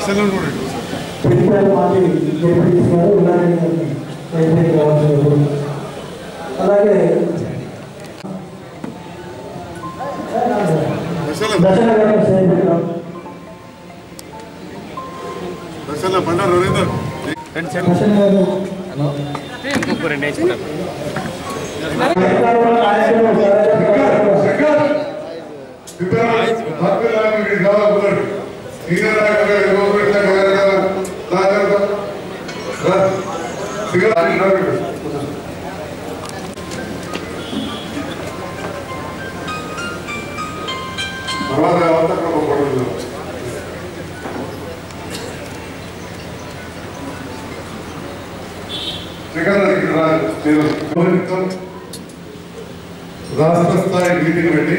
అలాగే రాష్ట్ర స్థాయి మీటింగ్ పెట్టి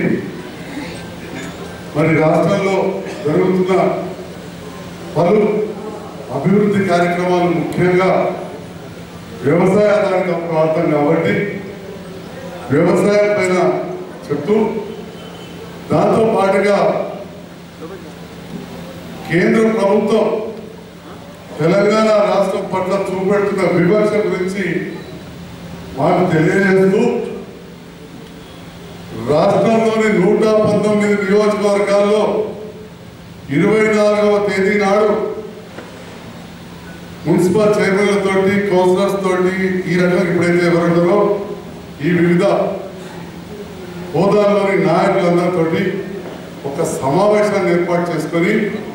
మరి రాష్ట్రంలో జరుగుతున్న పలు అభివృద్ధి కార్యక్రమాలు ముఖ్యంగా వ్యవసాయ ఆధారిత ప్రాంతం కాబట్టి వ్యవసాయం పైన చెప్తూ దాంతో పాటుగా కేంద్ర ప్రభుత్వం తెలంగాణ రాష్ట్రం పట్ల చూపెడుతున్న వివక్ష గురించి మాకు తెలియజేస్తూ రాష్ట్రంలోని 119 నియోజకవర్గాల్లో 24వ తేదీ నాడు మున్సిపల్ చైర్మన్లతోటి కౌన్సిలర్స్ తోటి ఈ రకంగా ఇప్పుడైతే ఎవరుంటారో ఈ వివిధ హోదాల్లోని నాయకులందరితోటి ఒక సమావేశాన్ని ఏర్పాటు చేసుకొని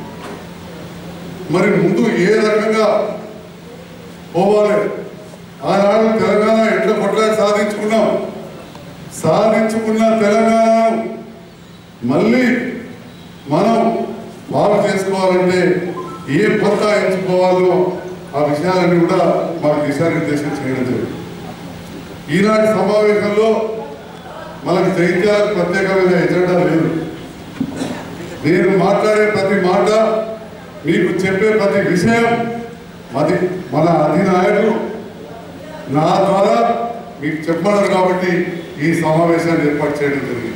మరి ముందు ఏ రకంగా పోవాలి, ఆనాడు తెలంగాణ ఎట్లా కొట్లాడి సాధించుకున్న తెలంగాణను మళ్ళీ మనం బాగు చేసుకోవాలంటే ఏ కొత్త ఎంచుకోవాలో ఆ విషయాలన్నీ కూడా మాకు దిశానిర్దేశం చేయడం జరిగింది. ఈనాటి సమావేశంలో మనకు జైత్యాలకు ప్రత్యేకమైన ఎజెండా లేదు. నేను మాట్లాడే ప్రతి మాట, మీకు చెప్పే ప్రతి విషయం మన అధినాయకులు నా ద్వారా మీకు చెప్పారు కాబట్టి ఈ సమావేశాన్ని ఏర్పాటు చేయడం జరిగింది.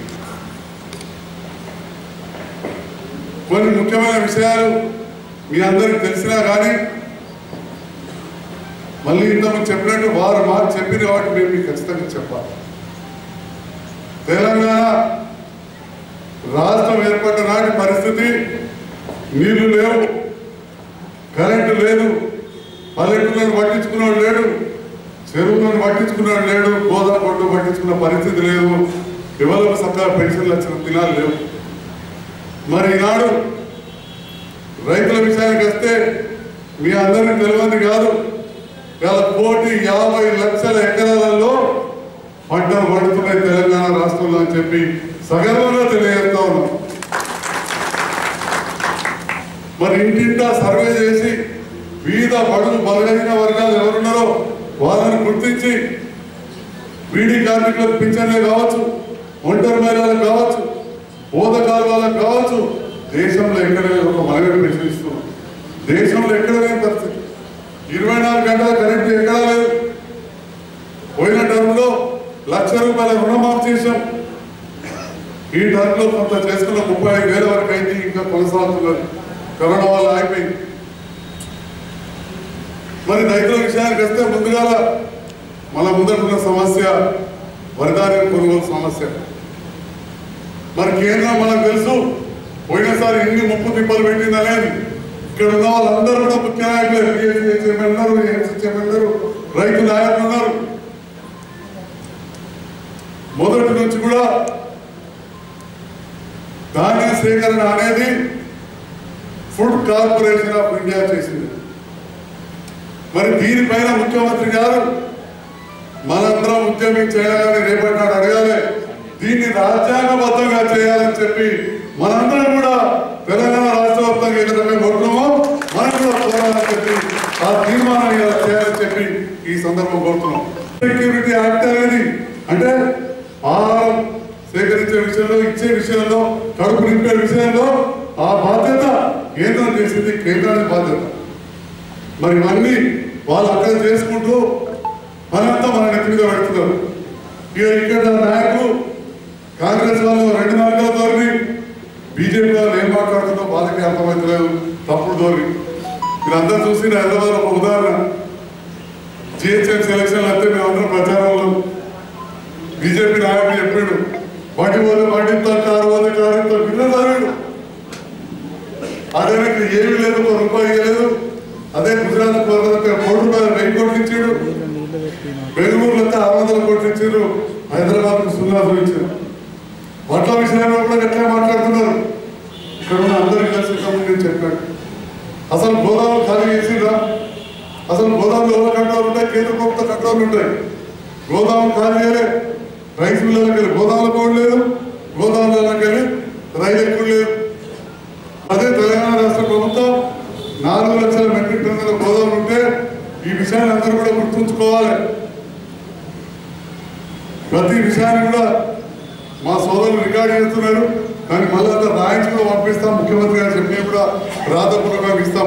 కొన్ని ముఖ్యమైన విషయాలు మీ అందరికి తెలిసినా కానీ మళ్ళీ ఇంతకుముందు చెప్పినట్టు వారు మాకు చెప్పిన వాటి మేము మీకు ఖచ్చితంగా చెప్పాలి. తెలంగాణ రాష్ట్రం ఏర్పడిన నాటి పరిస్థితి నీళ్లు లేవు, కరెంటు లేదు, పల్లెటూళ్ళను పట్టించుకున్నాడు లేడు, చెరువులను పట్టించుకున్నాడు లేడు, గోదావరి కొట్టు పట్టించుకున్న పరిస్థితి లేదు, ఎవరికి సక్కగా పెన్షన్లు వచ్చిన దినాలు లేవు. మరి ఈనాడు రైతుల విషయానికి వస్తే మీ అందరికీ తెలియదు కాదు, 1,50 లక్షల ఎకరాలలో పంటలు పండుతున్నాయి తెలంగాణ రాష్ట్రంలో అని చెప్పి సగర్వంగా తెలియజేస్తా ఉన్నాం. మరి ఇంటింటా సర్వే చేసి వివిధ బడుగు బలహీన వర్గాలు ఎవరున్నారో వాళ్ళని గుర్తించి బీడీ కార్మికులకు పింఛన్లే కావచ్చు, ఒంటరి మహిళలకు కావచ్చు, బోధకాల వాళ్ళకు కావచ్చు, దేశంలో ఎక్కడ ఒక మహిళ ప్రశ్నిస్తున్నాం. దేశంలో ఎక్కడ లేని పరిస్థితి, 24 గంటల కరెంటు ఎక్కడా లేదు. పోయిన టర్మ్లో ₹1,00,000 రుణమాఫీ చేశాం. ఈ టర్మ్లో కొంత చేసుకున్న 35,000 వరకు అయింది, ఇంకా కొనసాగుతున్నారు, కరోనా వల్ల ఆగిపోయింది. మరి రైతుల విషయానికి వస్తే ముందుగా మన ముందడున్న సమస్య వరిధాన్యం కొనుగోలు సమస్య. మరి కేంద్రం మనకు తెలుసు పోయినసారి ఎన్ని ముప్పు తిప్పలు పెట్టింది అనేది. ఇక్కడ ఉన్న వాళ్ళందరూ కూడా ముఖ్య నాయకులు, రైతు నాయకులు ఉన్నారు. మొదటి నుంచి కూడా ధాన్య సేకరణ అనేది ఫుడ్ కార్పొరేషన్ ఆఫ్ ఇండియా చేసింది. మరి దీనిపైన ముఖ్యమంత్రి గారు మనందరం ఉద్యమం చేయాలని రేపటి నాడు అడగాలి, దీన్ని రాజ్యాంగబద్ధంగా చేయాలని చెప్పి మనందరం కూడా తెలంగాణ రాష్ట్ర వ్యాప్తంగా ఏ రకంగా కోరుతున్నామో మనం కూడా పోరాలని చెప్పి ఆ తీర్మానం చేయాలని చెప్పి ఈ సందర్భం కోరుతున్నాం. సెక్యూరిటీ యాక్ట్ అనేది అంటే ఆహారం సేకరించే విషయంలో, ఇచ్చే విషయంలో, కడుపు నింపే విషయంలో ఆ బాధ్యత కేంద్రం చేసింది, కేంద్రానికి బాధ్యత. మరి ఇవన్నీ వాళ్ళు అక్కడ చేసుకుంటూ మనంతా మన నెత్తి మీద పెడుతున్నారు. ఇక్కడ నాయకులు కాంగ్రెస్ వాళ్ళు 2 మార్గాల ధోరణి, బీజేపీ వాళ్ళు ఏం మాట్లాడుతుందో వాళ్ళకి అర్థమవుతలేదు, తప్పుడు ధోరణి. మీరందరూ చూసి హైదరాబాద్ ఒక ఉదాహరణ, జిహెచ్ఎం సెలక్షన్లు అయితే మేమందరం ప్రచారంలో బీజేపీ నాయకుడు చెప్పాడు, వాటి పోతే వాటితో కారు పోతే కారుతో విన్నదారుడు. అదే ఏమీ లేదు, ఒక రూపాయి ఇవ్వలేదు. అదే గుజరాత్ 1 కోటి రూపాయలు 1000 కోట్లు ఇచ్చాడు, బెంగళూరులో 600 కోట్లు ఇచ్చారు, హైదరాబాద్ 0 చూపించారు. వడ్ల విషయంలో కూడా ఎట్లా మాట్లాడుతున్నారు. ఇక్కడ ఉన్న అందరికీ కలిసి చెప్పాడు, అసలు గోదాములు ఖాళీ చేసిరా? అసలు గోదాములు ఎవరి కంట్రోల్ ఉంటాయి? కేంద్ర ప్రభుత్వ కంట్రోల్ ఉంటాయి. గోదాములు ఖాళీ చేయలే, రైస్ మిల్లర్కి వెళ్ళి గోదాములు కూడా లేదు, గోదాములకి వెళ్ళి రైలు ఎక్కువ లేదు. అదే తెలంగాణ రాష్ట్ర ప్రభుత్వం 4 లక్షల మెట్రిక్ టన్నుల గోదాములు ఉంటే ఈ విషయాన్ని అందరూ కూడా గుర్తుంచుకోవాలి. ప్రతి విషయాన్ని కూడా మా సోదరులు రికార్డు చేస్తున్నారు. కానీ మళ్ళీ అంతా రాయించి కూడా పంపిస్తాం. ముఖ్యమంత్రి గారు చెప్పినా కూడా రాతపూర్వకంగా ఇస్తాం.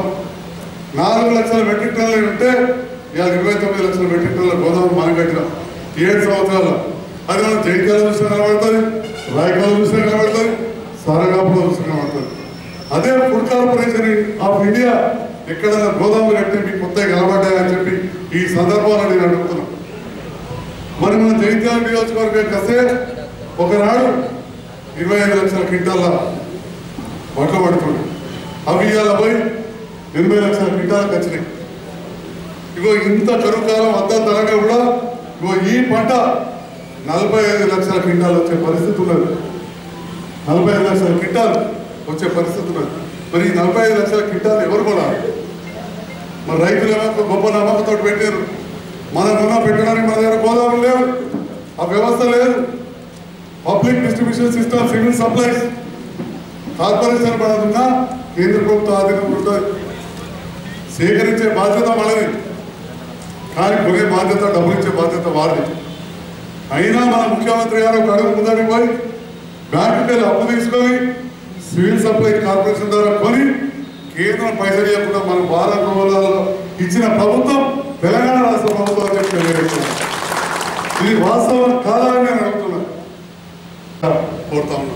4 లక్షల మెట్రిక్ టన్నులు ఉంటే ఇవాళ 29 లక్షల మెట్రిక్ టన్నుల గోదాములు మనం కట్టినాం 7 సంవత్సరాలు. అది మనం జైకాల చూసినా కనబడుతుంది, రాయకాల చూసినా కనబడుతుంది, సారగాపులో చూసినా కనబడుతుంది. అదే ఫుడ్ కార్పొరేషన్ ఆఫ్ ఇండియా ఎక్కడైనా గోదాములు కట్టి మీకు కొత్తగా కనబడ్డాయని చెప్పి ఈ సందర్భంలో నేను అడుగుతున్నాను. మరి మన జైత్యాల నియోజకవర్గం కస్తే ఒకనాడు 25 లక్షల క్వింటాల వడ్లు పడుతుంది. అవి ఇవాళ పోయి 80 లక్షల క్వింటాలకు వచ్చినాయి. ఇగో ఇంత కరువు కాలం అద్దతరంగా కూడా ఇగో ఈ పంట 45 లక్షల క్వింటాలు వచ్చే పరిస్థితి ఉన్నది. 45 లక్షల క్వింటాలు వచ్చే పరిస్థితి ఉన్నది. మరి 45 లక్షల క్వింటాలు ఎవరు కూడా? మరి రైతులు గొప్ప నమ్మకంతో పెట్టారు. మనకున్న పెట్టడానికి మన దగ్గర గోదాములు లేవు, ఆ వ్యవస్థ లేదు. Public distribution system, civil supplies corporation పడుతున్నా కేంద్ర ప్రభుత్వ ఆధీనం ఉంటుంది. సేకరించే బాధ్యత మనది, కానీ కొనే బాధ్యత, డబ్బులు ఇచ్చే బాధ్యత వారిది. అయినా మన ముఖ్యమంత్రి గారు ఒక అడుగు ముందడికి పోయి బ్యాంకుకి వెళ్ళి అప్పు తీసుకొని సివిల్ సప్లై కార్పొరేషన్ ద్వారా కొని కేంద్రం పైసలు ఇవ్వకుండా మన భారత రోజులలో ఇచ్చిన ప్రభుత్వం తెలంగాణ రాష్ట్ర ప్రభుత్వం అని చెప్పి తెలియజేస్తున్నాను. ఇది వాస్తవం కాదని నేను అడుగుతున్నాను, కోరుతా ఉన్నాను.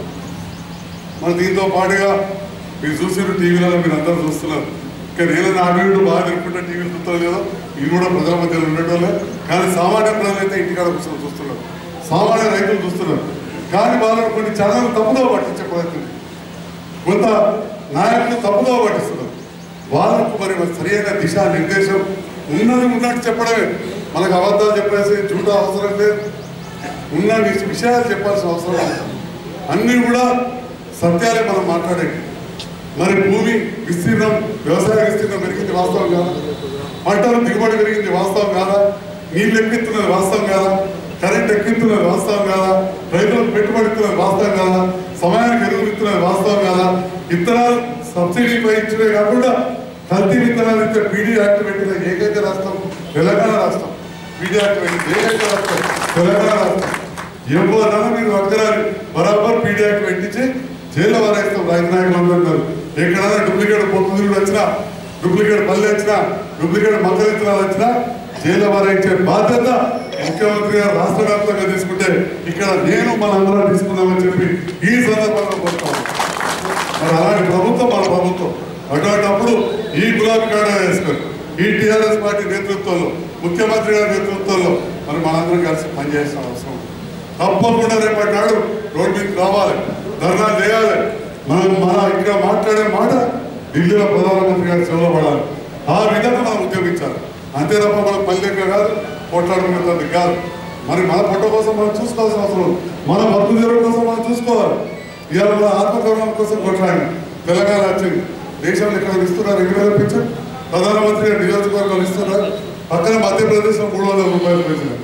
మన దీంతో పాటుగా మీరు చూసిన టీవీలలో మీరు అందరూ చూస్తున్నారు. ఇంకా నేను నా అభివృద్ధి బాగా తెలుపుకుంటే టీవీలు చూస్తారు లేదో, ఇవి కూడా ప్రజల మధ్యలో ఉండటం లేదు. కానీ సామాన్య ప్రజలు అయితే ఇంటికాడ కూర్చొని చూస్తున్నారు, సామాన్య రైతులు చూస్తున్నారు. కానీ వాళ్ళని కొన్ని ఛానల్ తప్పుదో పట్టించే ప్రయత్నం, కొంత నాయకులు తప్పుదో పట్టిస్తున్నారు. వాళ్ళకు మరి సరైన దిశా నిర్దేశం ఉన్నది ఉన్నట్టు చెప్పడమే. మనకు అబద్ధాలు చెప్పేసి చూడ అవసరం లేదు, ఉన్న విషయాలు చెప్పాల్సిన అవసరం లేదు. అన్నీ కూడా సత్యాలే మనం మాట్లాడేది. మరి భూమి విస్తీర్ణం, వ్యవసాయ విస్తీర్ణం పెరిగింది వాస్తవం కాదా? పంటలు దిగుబడి పెరిగింది వాస్తవం కాదా? నీళ్ళు ఎక్కిస్తున్నది వాస్తవం కాదా? కరెంట్ ఎక్కిస్తున్నది వాస్తవం కాదా? రైతులకు పెట్టుబడి ఇస్తున్నది వాస్తవం కాదా? సమయానికి ఎరువులు ఇస్తున్నది వాస్తవం కాదా? విత్తనాలు సబ్సిడీపై ఇచ్చినే కాకుండా కల్తీ విత్తనాలు ఇచ్చే పీడీ యాక్ట్ పెట్టిన ఏకైక రాష్ట్రం తెలంగాణ రాష్ట్రం. పీడీ యాక్ట్ పెట్టింది ఏకైక రాష్ట్రం తెలంగాణ రాష్ట్రం. ఎవరైనా మీరు అక్కరాలి బరాబర్ పీడీ యాక్ట్ పెట్టించి జైల్లో వారేస్తాం. రాజనాయకులు అందరు ఎక్కడైనా డూప్లికేట్ పొత్తులు వచ్చినా, డూప్లికేట్ పల్లె వచ్చినా, డూప్లికేట్ మక్కలు విత్తనాలు వచ్చినా జైల్లో వారేయించే బాధ్యత ముఖ్యమంత్రి గారు రాష్ట్ర వ్యాప్తంగా తీసుకుంటే ఇక్కడ నేను మనందరం తీసుకున్నామని చెప్పి ఈ సందర్భంగా కోరుతాను. మరి అలాంటి ప్రభుత్వం మన ప్రభుత్వం. అటువంటిప్పుడు ఈ గులాబీ కాడ వేసుకొని ఈ టీఆర్ఎస్ పార్టీ నేతృత్వంలో, ముఖ్యమంత్రి గారి నేతృత్వంలో మరి మనందరం కలిసి పనిచేయాల్సిన అవసరం. తప్పకుండా రేపటి నాడు రోడ్డు మీదకి రావాలి, ధర్నా చేయాలి. మనం ఇక్కడ మాట్లాడే మాట ఢిల్లీలో ప్రధానమంత్రి గారి చెవులో పడాలి. ఆ విధంగా మనం ఉద్యమించాలి. అంతే తప్ప మనం పల్లెక్క కాదు, పోట్లాడుకునేది కాదు. మరి మన పొట్ట కోసం మనం చూసుకోవాల్సిన అవసరం, మన బతుకు తెరువు కోసం మనం చూసుకోవాలి. ఇవాళ మన ఆత్మగౌరవం కోసం కొట్లాడి తెలంగాణ వచ్చింది. దేశంలో ఇక్కడ ఇస్తున్నారు 20,000 పెన్షన్, ప్రధానమంత్రి గారు నియోజకవర్గాలు ఇస్తున్నారు. పక్కన మధ్యప్రదేశ్లో 300 రూపాయలు పెంచినారు.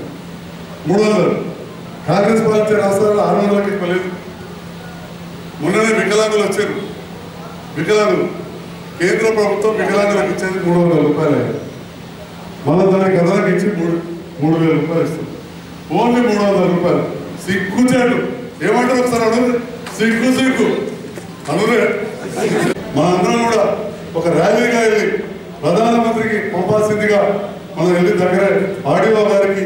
300 కాంగ్రెస్ పాలించే రాష్ట్రాల్లో 600కి ఎక్కువ లేదు. మొన్ననే వికలాంగులు వచ్చారు. వికలాంగులు కేంద్ర ప్రభుత్వం వికలాంగులకు ఇచ్చేది 300 రూపాయలు. మనం దానికి అదనకు ఇచ్చి 3,000 రూపాయలు ఇస్తుంది. ఓన్లీ 300 రూపాయలు. సిగ్గుచేటు ఏమంటారు ఒకసారి అడుగు, సిగ్గు సిగ్గు అనురే. మనందరం కూడా ఒక ర్యాలీగా వెళ్ళి ప్రధానమంత్రికి పంపాల్సిందిగా మనం వెళ్ళి దగ్గర ఆర్డీఓ గారికి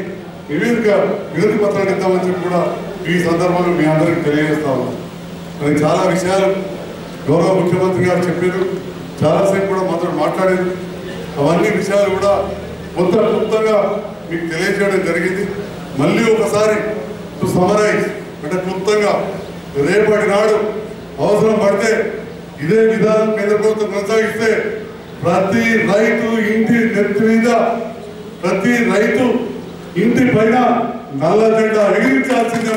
వినతి పత్రాలు ఇద్దామని చెప్పి కూడా ఈ సందర్భంలో మీ అందరికి తెలియజేస్తా ఉన్నాం. మరి చాలా విషయాలు గౌరవ ముఖ్యమంత్రి గారు చెప్పారు. చాలాసేపు కూడా మాతో మాట్లాడారు. అవన్నీ విషయాలు కూడా మొత్తం క్లుప్తంగా మీకు తెలియజేయడం జరిగింది. మళ్ళీ ఒకసారి టు సమరైజ్ అంటే క్లుప్తంగా రేపటి నాడు అవసరం పడితే ఇదే విధానం కేంద్ర ప్రభుత్వం కొనసాగిస్తే ప్రతి రైతు ఇంటి నెత్తి మీద ప్రతి రైతు ఇంటి పైన నల్ల జెండా ఎగిరించాల్సిందే.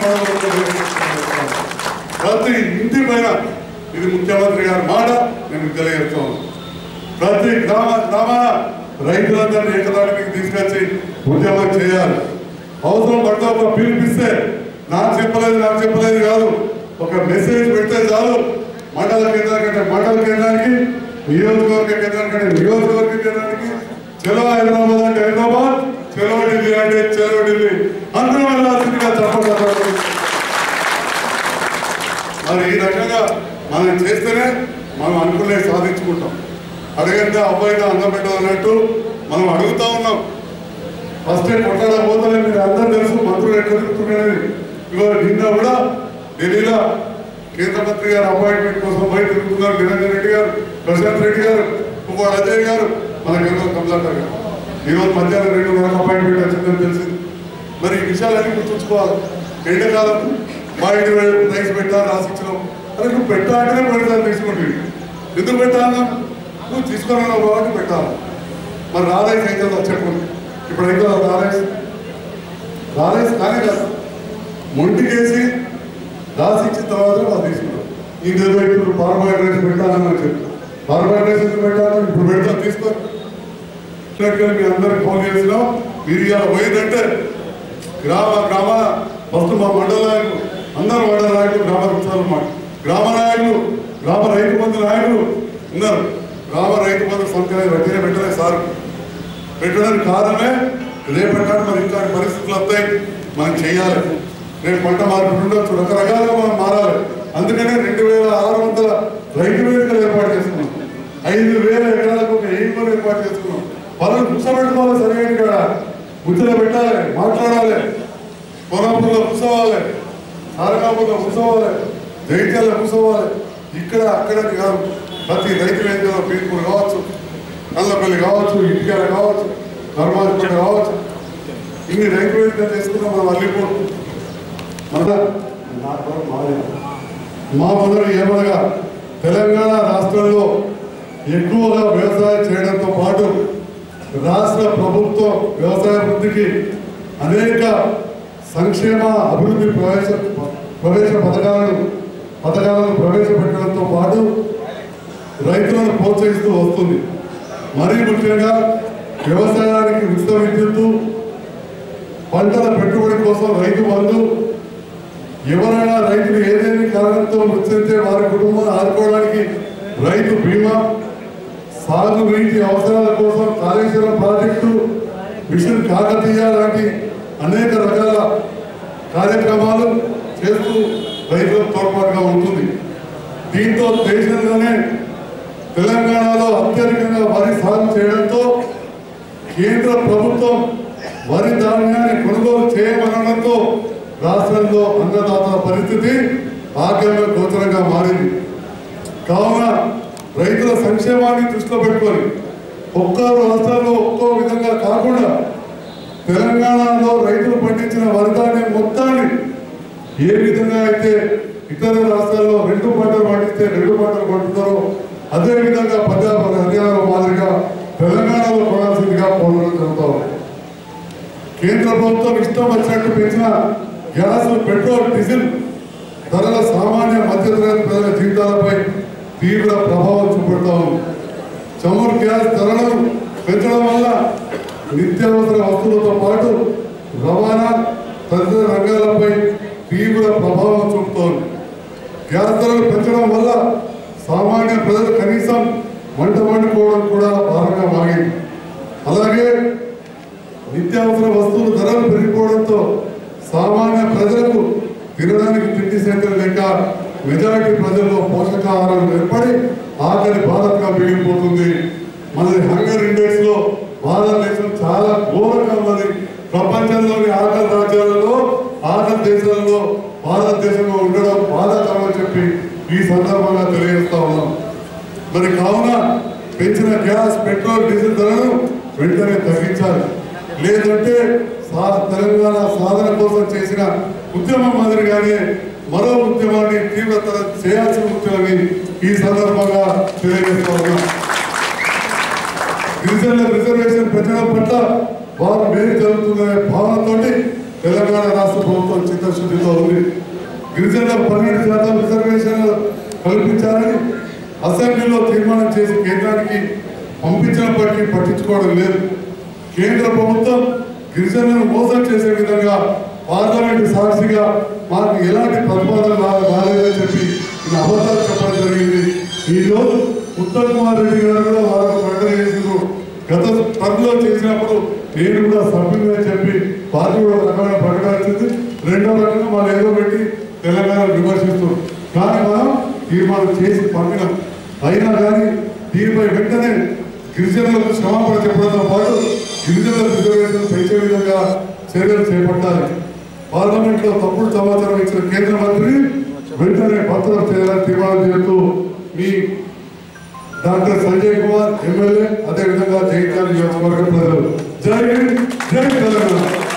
ప్రతి ఇంటి పైన ఇది ముఖ్యమంత్రి గారి మాట నేను తెలియజేస్తాను. ప్రతి గ్రామాన రైతులందరినీ ఏకదాటికి తీసుకొచ్చి ఉద్యమం చేయాలి. అవసరం పడితే ఒక పిలిపిస్తే నాకు చెప్పలేదు కాదు, ఒక మెసేజ్ పెడితే చాలు. మండల కేంద్రానికంటే మండల కేంద్రానికి, నియోజకవర్గ కేంద్రానికంటే నియోజకవర్గ కేంద్రానికి, చలో హైదరాబాద్ అంటే హైదరాబాద్, చలో ఢిల్లీ అంటే చలో ఢిల్లీ అందరూ వెళ్ళాల్సిందిగా చెప్పగలరు. మరి ఈ రకంగా మనం చేస్తేనే మనం అనుకునే సాధించుకుంటాం. అడగంటే అబ్బాయిగా అన్నం పెట్టాలన్నట్టు మనం అడుగుతా ఉన్నాం. ఫస్ట్ కొట్లాడబోతలే మీరు అందరూ తెలుసు మంత్రులు ఎట్లా తిరుగుతున్నారని. ఇవాళ నిన్న కూడా ఢిల్లీలో కేంద్ర మంత్రి గారు అపాయింట్మెంట్ కోసం బయట తిరుగుతున్నారు. నిరంజన్ రెడ్డి గారు, ప్రశాంత్ రెడ్డి గారు, కుమార్ అజయ్ గారు, మన కేంద్ర కమలాకర్ గారు. ఈరోజు మధ్యాహ్నం 2 గంటలకు అపాయింట్మెంట్ వచ్చిందని తెలిసింది. మరి ఈ విషయాలన్నీ గుర్తుంచుకోవాలి. ఎండాకాలం మా ఇంటి రైస్ పెట్టా రాసిచ్చినాం. అరే నువ్వు పెట్టా అంటేనే పెడతాను తీసుకుంటుంది. ఎందుకు పెట్టాలన్నా నువ్వు తీసుకున్నావు కాబట్టి పెట్టాలి. మరి రారైస్ అయితే చెప్పండి. ఇప్పుడు అయితే రారైస్ కానీ కాదు, మొంటికేసి రాసిచ్చిన తర్వాత వాళ్ళు తీసుకున్నారు. ఇంకేదో ఇప్పుడు ఫార్మర్ రైస్ పెట్టాలని చెప్పారు. ఫార్మర్ రైస్ ఎందుకు పెట్టాలని ఇప్పుడు పెడతా తీసుకో. మీ అందరికి ఫోన్ చేసినాం. మీరు ఇలా పోయిందంటే గ్రామ ఫస్ట్ మా మండల నాయకులు అందరూ మండల నాయకులు, గ్రామ మాట గ్రామ నాయకులు, గ్రామ రైతు బంధు నాయకులు ఉన్నారు. గ్రామ రైతు బంధు సంఖ్య వెంటనే సార్ పెట్టడానికి కారణమే రేపటి మరి ఇట్లాంటి పరిస్థితులు వస్తాయి, మనం చేయాలి. రేపు పంట మార్పిడి ఉండొచ్చు, రకరకాలుగా మనం మారాలి. అందుకనే 2600 రైతు వేదికలు ఏర్పాటు చేసుకున్నాం. 5000 ఎకరాలకు ఒక ఎయిమ్లు ఏర్పాటు చేసుకున్నాం. వాళ్ళని కూర్చోబెట్టుకోవాలి. సరైన కాడ ముచ్చట పెట్టాలి, మాట్లాడాలి. కోనాపూర్లో కూర్చోవాలి, సారకాపూర్లో కూర్చోవాలి, జైత్యాల్లో కూర్చోవాలి. ఇక్కడ అక్కడని కాదు, ప్రతి రైతు వేదికలో పీర్పూర్ కావచ్చు, నల్లపల్లి కావచ్చు, ఇటుకాల కావచ్చు, ధర్మాజపేట కావచ్చు, ఇన్ని రైతు వేదికలు చేసుకున్నాం. మనం అల్లిపోటు మా మొదలు ఏమనగా తెలంగాణ రాష్ట్రంలో ఎక్కువగా వ్యవసాయం చేయడంతో పాటు రాష్ట్ర ప్రభుత్వం వ్యవసాయ అభివృద్ధికి అనేక సంక్షేమ అభివృద్ధి ప్రవేశ పథకాలను ప్రవేశపెట్టడంతో పాటు రైతులను ప్రోత్సహిస్తూ వస్తుంది. మరీ ముఖ్యంగా వ్యవసాయానికి ఉచిత విద్యుత్తు, పంటల పెట్టుబడి కోసం రైతు బంధు, ఎవరైనా రైతులు ఏదైనా కారణంతో మృతి చెందితే వారి కుటుంబాన్ని ఆదుకోవడానికి రైతు బీమా, సాగు నీటి అవసరాల కోసం కాళేశ్వరం ప్రాజెక్టు, మిషన్ కాకతీయ లాంటి అనేక రకాల కార్యక్రమాలు చేస్తూ రైతులకు తోడ్పాటుగా ఉంటుంది. దీంతో దేశంలోనే తెలంగాణలో అత్యధికంగా వరి సాగు చేయడంతో కేంద్ర ప్రభుత్వం వరి ధాన్యాన్ని కొనుగోలు చేయమనడంతో రాష్ట్రంలో అన్నదాతల పరిస్థితి ఆగ్రహంగా గోచరంగా మారింది. కావున రైతుల సంక్షేమాన్ని దృష్టిలో పెట్టుకొని ఒక్కో రాష్ట్రాల్లో ఒక్కో విధంగా కాకుండా తెలంగాణలో రైతులు పండించిన వరి ధాన్యం మొత్తాన్ని ఏ విధంగా అయితే ఇతర రాష్ట్రాల్లో 2 పంటలు పండిస్తే 2 పంటలు పండుతారో అదే విధంగా పంజాబ్, హర్యానా మాదిరిగా తెలంగాణలో కొనాల్సిందిగా కోరడం జరుగుతారు. కేంద్ర ప్రభుత్వం ఇష్టం వచ్చినట్టు పెంచిన గ్యాస్, పెట్రోల్, డీజిల్ ధరల సామాన్య మధ్యతరగతి ప్రజల జీవితాలపై తీవ్ర ప్రభావం చూపెడతా ఉంది. చమురు గ్యాస్ ధరలను పెంచడం వల్ల నిత్యావసర వస్తువులతో పాటు రవాణా తదితర రంగాలపై తీవ్ర ప్రభావం చూపుతోంది. గ్యాస్ ధరలు పెంచడం వల్ల సామాన్య ప్రజలు కనీసం వంట వండుకోవడం కూడా భారంగా మారింది. అలాగే నిత్యావసర వస్తువుల ధరలు పెరిగిపోవడంతో సామాన్య ప్రజలకు తినడానికి తిండి సైతం లేక మెజారిటీ ప్రజల్లో పోషకాహారం ఏర్పడి ఆకలి బాధగా మిగిలిపోతుంది. మనది హంగర్ ఇండెక్స్ లో భారతదేశం చాలా ఘోరంగా ఉన్నది. ప్రపంచంలోని ఆకలి రాజ్యాలలో, ఆకలి దేశాలలో భారతదేశంలో ఉండడం బాధాకరమని చెప్పి ఈ సందర్భంగా తెలియజేస్తా ఉన్నాం. మరి కావున పెంచిన గ్యాస్ పెట్రోల్ డీజిల్ ధరను వెంటనే తగ్గించాలి. లేదంటే తెలంగాణ సాధన కోసం చేసిన ఉద్యమం మాదిరిగానే మరో ఉద్యమాన్ని తీవ్రతర చేయాల్సిన ఉంటుందని ఈ సందర్భంగా తెలియజేస్తా ఉన్నాం. గిరిజనుల రిజర్వేషన్ పెంచడం పట్ల వారు మేలు జరుగుతుందనే భావనతో తెలంగాణ రాష్ట్ర ప్రభుత్వం చిత్తశుద్ధితో ఉంది. గిరిజనులకు 12% రిజర్వేషన్లు కల్పించాలని అసెంబ్లీలో తీర్మానం చేసి కేంద్రానికి పంపించినప్పటికీ పట్టించుకోవడం లేదు. కేంద్ర ప్రభుత్వం గిరిజనులను మోసం చేసే విధంగా పార్లమెంటు సాక్షిగా మాకు ఎలాంటి ప్రతిపాదన రాలేదని చెప్పి అబద్ధాలు చెప్పడం జరిగింది. ఈరోజు ఉత్తమ్ కుమార్ రెడ్డి గారు కూడా వారు ప్రకటన చేసిన గత టర్మ్లో చేసినప్పుడు నేను కూడా సభ్యులుగా చెప్పి పార్టీ కూడా రకమైన ప్రకటన వచ్చింది. రెండో రకంగా మనం ఏదో పెట్టి తెలంగాణ విమర్శిస్తున్నాం. కానీ మనం తీర్మానం చేసి పంపినాం. అయినా కానీ దీనిపై వెంటనే గిరిజనులకు క్షమాపణ చెప్పడంతో పాటు గిరిజనుల రిజర్వేషన్ పెంచే విధంగా చర్యలు చేపట్టాలి. పార్లమెంట్ లో తప్పుడు సమాచారం ఇచ్చిన కేంద్ర మంత్రి వెంటనే భద్రం చేయాలని తీర్మానం చేస్తూ మీ డాక్టర్ సంజయ్ కుమార్ ఎమ్మెల్యే అదేవిధంగా జగిత్యాల నియోజకవర్గ ప్రజలు జై హింద్ జై తెలంగాణ.